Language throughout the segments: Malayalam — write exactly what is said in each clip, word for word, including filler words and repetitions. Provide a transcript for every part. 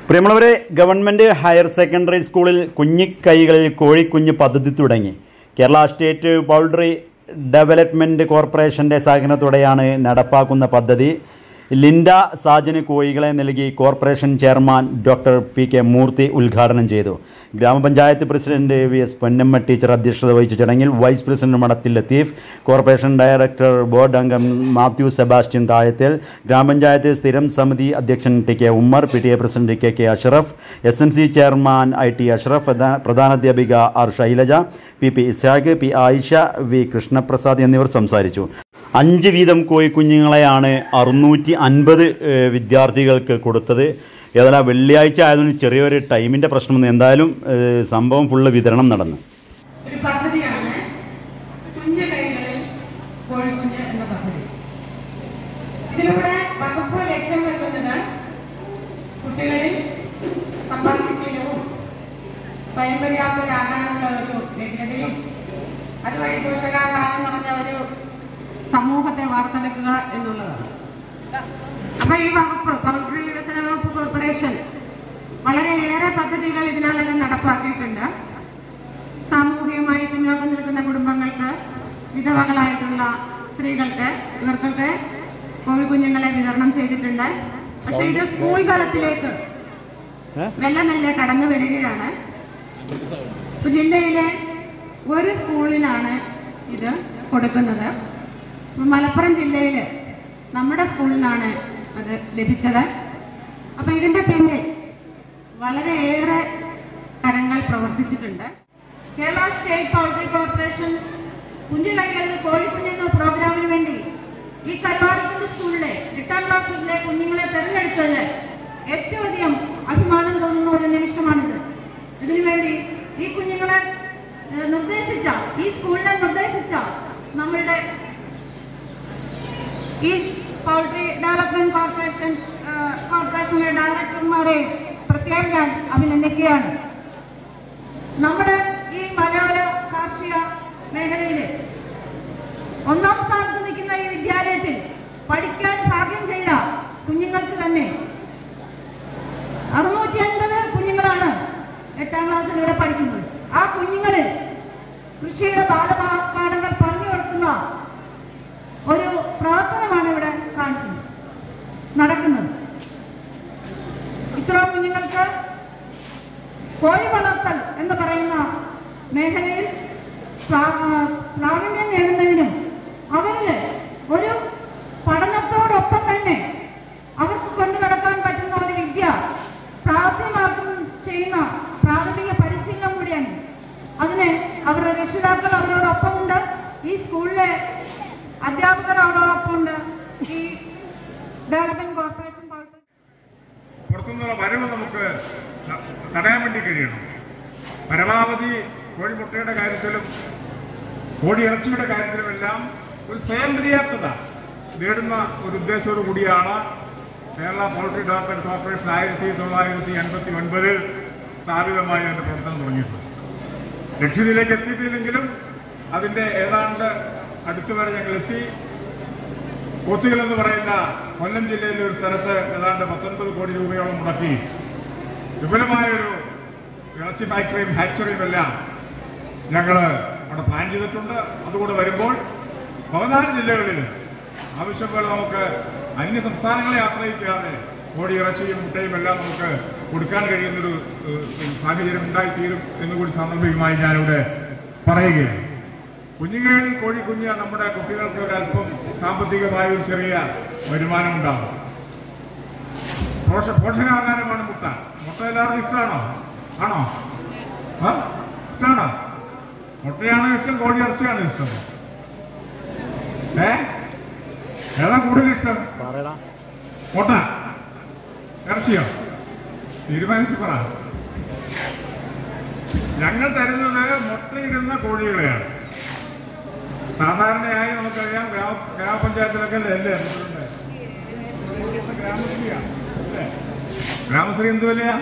പ്രിയമുള്ളവരെ, ഗവൺമെൻറ് ഹയർ സെക്കൻഡറി സ്കൂളിൽ കുഞ്ഞിക്കൈകളിൽ കോഴിക്കുഞ്ഞ് പദ്ധതി തുടങ്ങി. കേരള സ്റ്റേറ്റ് പൗൾട്രി ഡെവലപ്മെൻറ്റ് കോർപ്പറേഷൻ്റെ സഹകരണത്തോടെയാണ് നടപ്പാക്കുന്ന പദ്ധതി. ലിൻഡ സാജന് കോഴികളെ നൽകി corporation chairman doctor P K Moorthy ഉദ്ഘാടനം ചെയ്തു. ഗ്രാമപഞ്ചായത്ത് president V S Ponnamma teacher അധ്യക്ഷത വഹിച്ച ചടങ്ങിൽ വൈസ് പ്രസിഡന്റ് മഠത്തിൽ ലത്തീഫ്, കോർപ്പറേഷൻ ഡയറക്ടർ ബോർഡ് അംഗം മാത്യു സെബാസ്റ്റ്യൻ താഴത്തേൽ, ഗ്രാമപഞ്ചായത്ത് സ്ഥിരം സമിതി അധ്യക്ഷൻ T K Ummer, P T A president K K Ashraf, S M C chairman I T Ashraf, പ്രധാനാധ്യാപിക R Shailaja, P P Isaq, P Ayisha, V Krishnaprasad എന്നിവർ സംസാരിച്ചു. അഞ്ച് വീതം കോഴിക്കുഞ്ഞുങ്ങളെയാണ് അറുന്നൂറ്റി അൻപത് വിദ്യാർത്ഥികൾക്ക് കൊടുത്തത്. ഏതായാലും വെള്ളിയാഴ്ച ആയതുകൊണ്ട് ചെറിയൊരു ടൈമിൻ്റെ പ്രശ്നം. എന്തായാലും സംഭവം ഫുള്ള് വിതരണം നടന്നു. ഒരു പദ്ധതിയാണ് കുഞ്ഞു കൈകളിൽ കോഴിക്കുഞ്ഞ് എന്ന പദ്ധതി. ഇതിലൂടെ വകുപ്പ് ലക്ഷ്യം വെക്കുന്നത് കുട്ടികളിൽ സമ്പാദ്യശീലവും സ്വയം പര്യാപ്തരാകാനുള്ള ഒരു ലഭ്യതയും അതുവഴി പോഷകാഹാരം നിറഞ്ഞ ഒരു സമൂഹത്തെ വാർത്തെടുക്കുക എന്നുള്ളതാണ്. അപ്പൊ ഈ വകുപ്പ് പൗൾട്രി വികസന വകുപ്പ് കോർപ്പറേഷൻ വളരെയേറെ പദ്ധതികൾ ഇതിനകം നടപ്പാക്കിയിട്ടുണ്ട്. സാമൂഹികമായി പിന്നോക്കം നിൽക്കുന്ന കുടുംബങ്ങൾക്ക്, വിധവകളായിട്ടുള്ള സ്ത്രീകൾക്ക്, ഇവർക്കൊക്കെ കോഴിക്കുഞ്ഞുങ്ങളെ വിതരണം ചെയ്തിട്ടുണ്ട്. പക്ഷെ ഇത് സ്കൂൾ തലത്തിലേക്ക് മെല്ലെ മെല്ലെ കടന്നു വരികയാണ്. ജില്ലയിലെ ഒരു സ്കൂളിലാണ് ഇത് കൊടുക്കുന്നത്. മലപ്പുറം ജില്ലയിൽ നമ്മുടെ സ്കൂളിലാണ് അത് ലഭിച്ചത്. അപ്പൊ ഇതിന്റെ പിന്നിൽ വളരെയേറെ കരങ്ങൾ പ്രവർത്തിച്ചിട്ടുണ്ട്. കേരള സ്റ്റേറ്റ് പൗൾട്രി കോർപ്പറേഷൻ കുഞ്ഞുകൈകളിൽ കോഴിക്കുഞ്ഞെന്ന പ്രോഗ്രാമിന് വേണ്ടി ഈ കരുവാരക്കുണ്ട് സ്കൂളിലെ എട്ടാം ക്ലാസ്സിലെ കുഞ്ഞുങ്ങളെ തെരഞ്ഞെടുത്തത് ഏറ്റവും അധികം അഭിമാനം തോന്നുന്ന ഒരു നിമിഷമാണിത്. ഇതിനുവേണ്ടി ഈ കുഞ്ഞുങ്ങളെ നിർദ്ദേശിച്ച, ഈ സ്കൂളിനെ നിർദ്ദേശിച്ച നമ്മളുടെ ഈ പൗൾട്രി ഡെവലപ്മെന്റ് കോർപ്പറേഷൻ കോർപ്പറേഷനിലെ ഡയറക്ടർമാരെ പ്രത്യേകം ഞാൻ അഭിനന്ദിക്കുകയാണ്. നമ്മുടെ ഈ മലയോര കാർഷിക മേഖലയിൽ ഒന്നാം സ്ഥാനത്ത് നിൽക്കുന്ന ഈ വിദ്യാലയത്തിൽ പഠിക്കാൻ ഭാഗ്യം ചെയ്ത കുഞ്ഞുങ്ങൾക്ക് തന്നെ അറുന്നൂറ്റി അൻപത് കുഞ്ഞുങ്ങളാണ് എട്ടാം ക്ലാസ്സിലൂടെ പഠിക്കുന്നത്. ആ കുഞ്ഞുങ്ങളിൽ കൃഷിയുടെ ബാലപാഠങ്ങൾ പറഞ്ഞു കൊടുക്കുന്ന ഒരു പ്രവർത്തനമാണ് ഇവിടെ കാണിക്കുന്നത്, നടക്കുന്നത്. ഇത്ര കുഞ്ഞുങ്ങൾക്ക് കോഴി വളർത്തൽ എന്ന് പറയുന്ന മേഖലയിൽ പ്രാവീണ്യം നേടുന്നതിനും അവരില് ഒരു പഠനത്തോടൊപ്പം തന്നെ അവർക്ക് കൊണ്ടു നടക്കാൻ പറ്റുന്ന ഒരു വിദ്യ പ്രാപ്യമാക്കും ചെയ്യുന്ന പ്രാഥമിക പരിശീലനം കൂടിയാണ്. അതിന് അവരുടെ രക്ഷിതാക്കൾ അവരോടൊപ്പമുണ്ട്, ഈ സ്കൂളിലെ അധ്യാപകർ അവരോടൊപ്പമുണ്ട്. ഈ ഡെവലപ്മെന്റ് കോർപ്പറേഷൻ പുറത്തുനിന്നുള്ള വരവ് നമുക്ക് തടയാൻ വേണ്ടി കഴിയണം. പരമാവധി കോഴിമുട്ടയുടെ കാര്യത്തിലും കോഴി ഇറച്ചിയുടെ കാര്യത്തിലുമെല്ലാം ഒരു സ്വയം പര്യാപ്തത നേടുന്ന ഒരു ഉദ്ദേശത്തോടു കൂടിയാണ് കേരള പൗൾട്രി ഡെവലപ്മെന്റ് കോർപ്പറേഷൻ ആയിരത്തി തൊള്ളായിരത്തി എൺപത്തി ഒൻപതിൽ സ്ഥാപിതമായി അതിന്റെ പ്രവർത്തനം തുടങ്ങിയിട്ടുണ്ട്. ലക്ഷ്യത്തിലേക്ക് എത്തിയിട്ടില്ലെങ്കിലും അതിന്റെ ഏതാണ്ട് അടുത്തു വരെ ഞങ്ങൾ എത്തി. കൊത്തുകൾ എന്ന് പറയുന്ന കൊല്ലം ജില്ലയിലെ ഒരു സ്ഥലത്ത് ഏതാണ്ട് പത്തൊൻപത് കോടി രൂപയോളം മുടക്കി വിപുലമായൊരു ഇറച്ചി ഫാക്ടറിയും ഹാച്ചറിയും എല്ലാം ഞങ്ങൾ അവിടെ പ്ലാൻ ചെയ്തിട്ടുണ്ട്. അതുകൂടെ വരുമ്പോൾ പതിനാല് ജില്ലകളിൽ ആവശ്യം പോലെ നമുക്ക് അന്യ സംസ്ഥാനങ്ങളെ ആശ്രയിക്കാതെ കോഴി ഇറച്ചിയും മുട്ടയും എല്ലാം നമുക്ക് കൊടുക്കാൻ കഴിയുന്നൊരു സാഹചര്യം ഉണ്ടായിത്തീരും എന്നുകൂടി സാന്ദർഭികമായി ഞാനിവിടെ പറയുകയാണ്. കുഞ്ഞുങ്ങൾ കോഴിക്കുഞ്ഞ് നമ്മുടെ കുട്ടികൾക്ക് ഒരല്പം സാമ്പത്തികമായ ഒരു ചെറിയ വരുമാനം ഉണ്ടാകും. പോഷ പോഷകാഹാരമാണ് മുട്ട. മുട്ട എല്ലാവർക്കും ഇഷ്ടമാണോ? ആണോ? ഇഷ്ടമാണോ? മുട്ടയാണോ ഇഷ്ടം, കോഴി ഇറച്ചിയാണോ ഇഷ്ടം? ഏ ഏതാ കൂടുതൽ ഇഷ്ടം? മുട്ട ഇറച്ചിയോ? തീരുമാനിച്ചു പറ. ഞങ്ങൾ തരുന്നത് മുട്ടയിടുന്ന കോഴികളെയാണ്. സാധാരണയായി നമുക്കറിയാം ഗ്രാമ ഗ്രാമപഞ്ചായത്തിലൊക്കെ അല്ലേ അല്ലേ ഗ്രാമശ്രീയാണ് അല്ലേ? ഗ്രാമശ്രീ എന്ത് വിലയാ?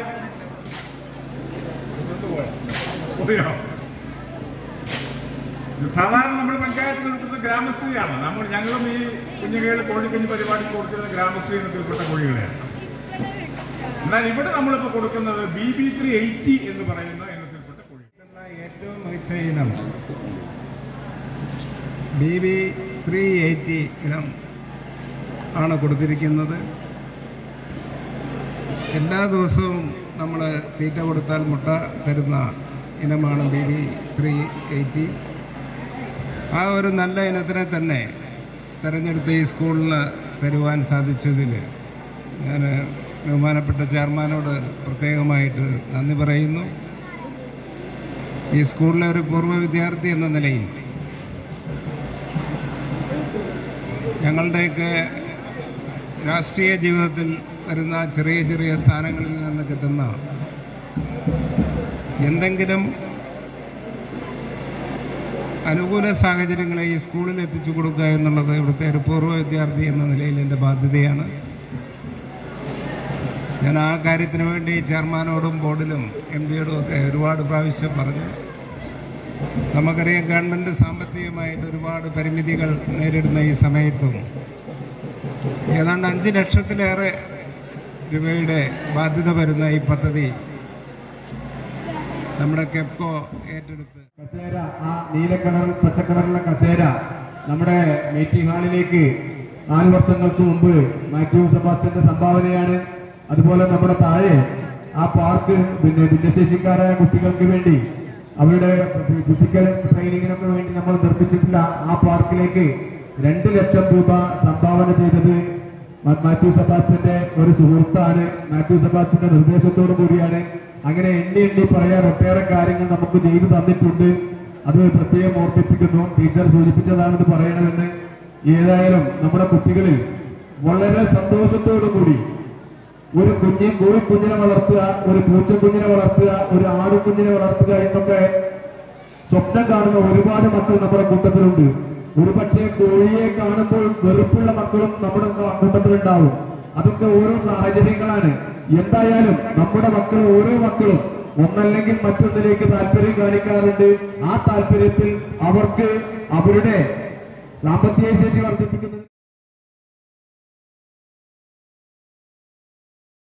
സാധാരണ നമ്മൾ പഞ്ചായത്തിൽ കൊടുക്കുന്ന ഗ്രാമശ്രീയാണ്. നമ്മൾ ഞങ്ങളും ഈ കുഞ്ഞുകേൾ കോഴിക്കുഞ്ഞ് പരിപാടിക്ക് കൊടുക്കുന്ന ഗ്രാമശ്രീ എന്നതിൽപ്പെട്ട കോഴികളെയാണ്. എന്നാൽ ഇവിടെ നമ്മളിപ്പോൾ കൊടുക്കുന്നത് ബി ബി ത്രീ എയ്റ്റി എന്ന് പറയുന്ന ഇനത്തിൽപ്പെട്ട കോഴി. ഏറ്റവും മികച്ച ഇനം ബി ബി ത്രീ എയ്റ്റി ഇനം ആണ് കൊടുത്തിരിക്കുന്നത്. എല്ലാ ദിവസവും നമ്മൾ തീറ്റ കൊടുത്താൽ മുട്ട തരുന്ന ഇനമാണ് ബി ബി ത്രീ എയ്റ്റി. ആ ഒരു നല്ല ഇനത്തിനെ തന്നെ തിരഞ്ഞെടുത്ത് ഈ സ്കൂളിന് തരുവാൻ സാധിച്ചതിൽ ഞാൻ ബഹുമാനപ്പെട്ട ചെയർമാനോട് പ്രത്യേകമായിട്ട് നന്ദി പറയുന്നു. ഈ സ്കൂളിലെ ഒരു പൂർവ്വ വിദ്യാർത്ഥി എന്ന നിലയിൽ ഞങ്ങളുടെയൊക്കെ രാഷ്ട്രീയ ജീവിതത്തിൽ വരുന്ന ചെറിയ ചെറിയ സ്ഥാനങ്ങളിൽ നിന്ന് കിട്ടുന്ന എന്തെങ്കിലും അനുകൂല സാഹചര്യങ്ങളെ ഈ സ്കൂളിൽ എത്തിച്ചു കൊടുക്കുക എന്നുള്ളത് ഇവിടുത്തെ ഒരു പൂർവ്വ വിദ്യാർത്ഥി എന്ന നിലയിൽ എൻ്റെ ബാധ്യതയാണ്. ഞാൻ ആ കാര്യത്തിന് വേണ്ടി ചെയർമാനോടും ബോർഡിലും എം ഡിയോടും ഒക്കെ ഒരുപാട് പ്രാവശ്യം പറഞ്ഞു. നമുക്കറിയാം, ഗവൺമെൻറ് സാമ്പത്തികമായിട്ട് ഒരുപാട് പരിമിതികൾ നേരിടുന്ന ഈ സമയത്തും ഏതാണ്ട് അഞ്ച് ലക്ഷത്തിലേറെ രൂപയുടെ ബാധ്യത വരുന്ന ഈ പദ്ധതി നമ്മുടെ കെപ്കോ ഏറ്റെടുത്ത് കസേര, ആ നീലക്കളർ പച്ചക്കളറിലെ കസേര നമ്മുടെ മീറ്റിംഗ് ഹാളിലേക്ക് നാല് വർഷങ്ങൾക്ക് മുമ്പ് മാത്യു സെബാസ്റ്റ്യന്റെ സംഭാവനയാണ്. അതുപോലെ നമ്മുടെ താഴെ ആ പാർക്ക് പിന്നെ ഭിന്നശേഷിക്കാരായ കുട്ടികൾക്ക് വേണ്ടി അവരുടെ ഫിസിക്കൽ ട്രെയിനിങ്ങിനൊക്കെ വേണ്ടി നമ്മൾ നിർമ്മിച്ചിട്ടുള്ള ആ പാർക്കിലേക്ക് രണ്ട് ലക്ഷം രൂപ സംഭാവന ചെയ്തത് മാത്യു സെബാസ്റ്റ്യന്റെ ഒരു സുഹൃത്താണ്. മാത്യു സെബാസ്റ്റ്യന്റെ നിർദ്ദേശത്തോടു കൂടിയാണ്. അങ്ങനെ എണ്ണി എണ്ണി പറയാൻ ഒട്ടേറെ കാര്യങ്ങൾ നമുക്ക് ചെയ്തു തന്നിട്ടുണ്ട്. അത് പ്രത്യേകം ഓർമ്മിപ്പിക്കുന്നു. ടീച്ചർ സൂചിപ്പിച്ചതാണെന്ന് പറയണമെന്ന്. ഏതായാലും നമ്മുടെ കുട്ടികളിൽ വളരെ സന്തോഷത്തോടു കൂടി ഒരു കുഞ്ഞി കോഴിക്കുഞ്ഞിനെ വളർത്തുക, ഒരു പൂച്ചക്കുഞ്ഞിനെ വളർത്തുക, ഒരു ആടുകുഞ്ഞിനെ വളർത്തുക എന്നൊക്കെ സ്വപ്നം കാണുന്ന ഒരുപാട് മക്കൾ നമ്മുടെ കൂട്ടത്തിലുണ്ട്. ഒരുപക്ഷെ കോഴിയെ കാണുമ്പോൾ വെറുപ്പുള്ള മക്കളും നമ്മുടെ കൂട്ടത്തിലുണ്ടാവും. അതൊക്കെ ഓരോ സാഹചര്യങ്ങളാണ്. എന്തായാലും നമ്മുടെ മക്കൾ ഓരോ മക്കളും ഒന്നല്ലെങ്കിൽ മറ്റൊന്നിലേക്ക് താല്പര്യം കാണിക്കാറുണ്ട്. ആ താല്പര്യത്തിൽ അവർക്ക് അവരുടെ സാമ്പത്തിക ശേഷി വർദ്ധിപ്പിക്കുന്നത്